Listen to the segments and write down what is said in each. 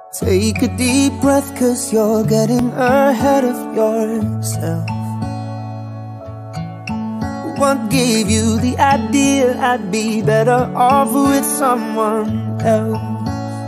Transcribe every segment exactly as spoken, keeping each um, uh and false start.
Take a deep breath, cause you're getting ahead of yourself. What gave you the idea I'd be better off with someone else?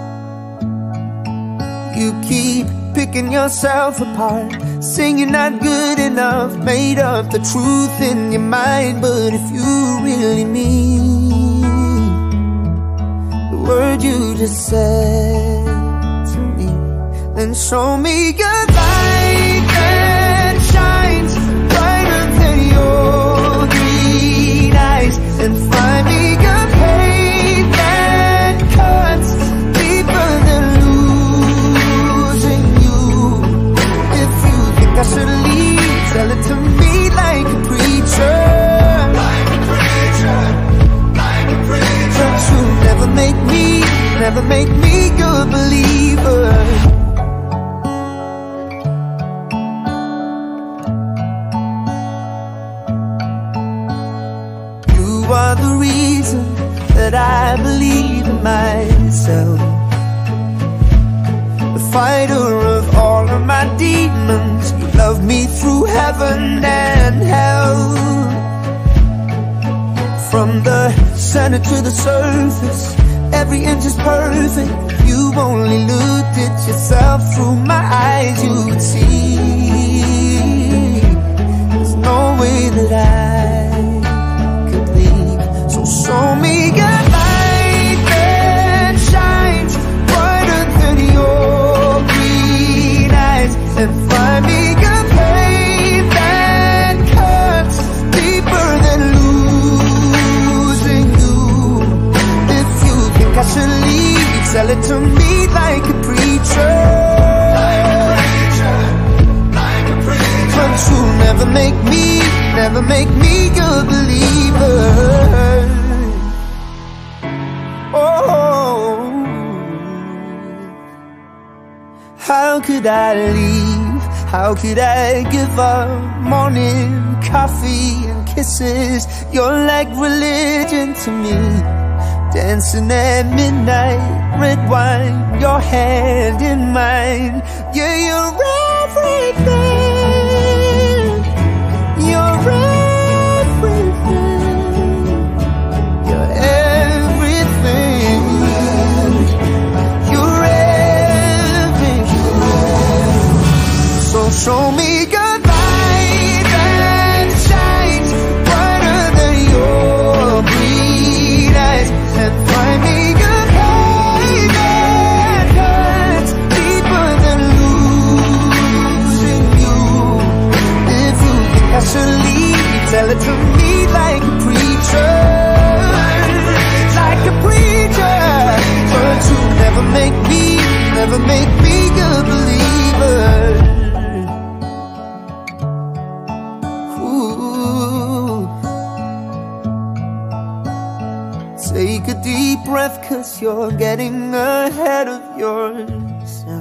You keep picking yourself apart, saying you're not good enough, made up the truth in your mind. But if you really mean the word you just said to me, then show me your light that shines brighter than your green eyes, and find me your pain that cuts deeper than losing you. If you think I should leave, tell it to me like a preacher, like a preacher, like a preacher. But you never make me, never make me your believer. You are the reason that I believe in myself, the fighter of all of my demons. You love me through heaven and hell. From the center to the surface, every inch is perfect. You only looked at yourself through my eyes, you would see there's no way that I could leave. So show me your light that shines brighter than your green eyes, and find me your pain that cuts deeper than losing you. If you think I should leave, tell it to me like a preacher, like a preacher, like a preacher. But you never make me, never make me your believer. Oh, how could I leave? How could I give up morning coffee and kisses? You're like religion to me. Dancing at midnight, red wine, your hand in mine. Yeah, you're everything. You're everything. You're everything. You're everything. So show me your light that shines brighter than your green eyes, and find me your pain that cuts deeper than losing you. If you think I should leave, tell it to me like a preacher, like a preacher. But you never make me, never make me a believer. Ooh. Take a deep breath, cause you're getting ahead of yourself.